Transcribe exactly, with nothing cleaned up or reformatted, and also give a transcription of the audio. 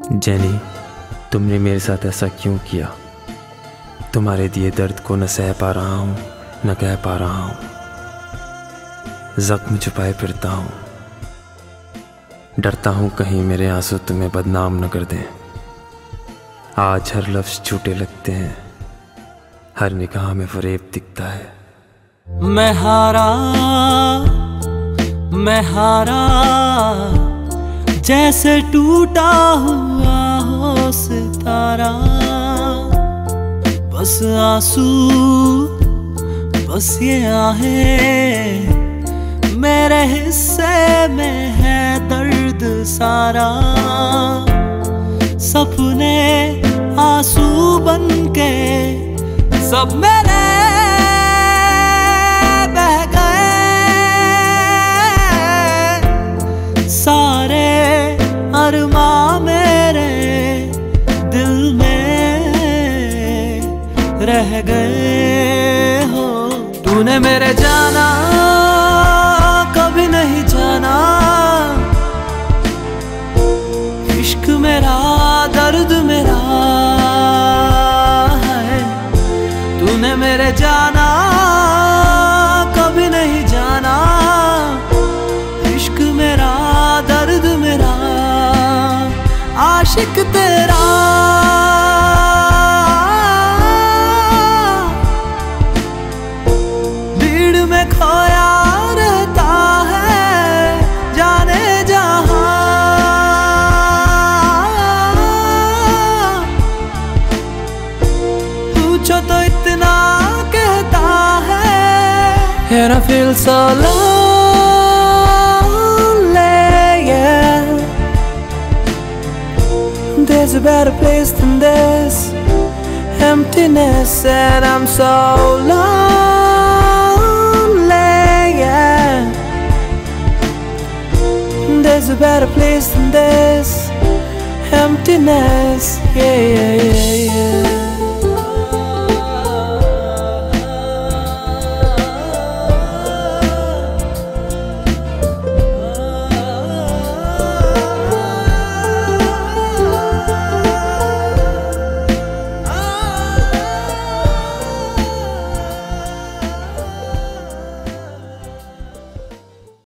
Jenny, तुमने मेरे साथ ऐसा क्यों किया? तुम्हारे दिए दर्द को न सह पा रहा हूँ, न कह पा रहा हूँ। जख्म छुपाए फिरता हूँ, डरता हूँ कहीं मेरे आंसू तुम्हें बदनाम न कर दें। आज हर लफ्ज झूठे लगते हैं, हर निगाह में फरेब दिखता है। मैं हारा मैं हारा जैसे टूटा हुआ हो सितारा। बस आंसू बस ये आहें, मेरे हिस्से में है दर्द सारा। सपने आंसू बन के सब मेरे बह गए, सारे अरमां मेरे दिल में रह गए हो। तूने मेरे जाना कभी नहीं जाना, इश्क मेरा दर्द मेरा है। तूने मेरे जाना कभी नहीं जाना, इश्क मेरा दर्द मेरा आशिक तेरा। भीड़ में खोया रहता है जाने जहां, पूछो तो इतना कहता है। And I feel so lonely, yeah. There's a better place than this emptiness, and I'm so lonely, yeah. There's a better place than this emptiness, yeah, yeah, yeah, yeah.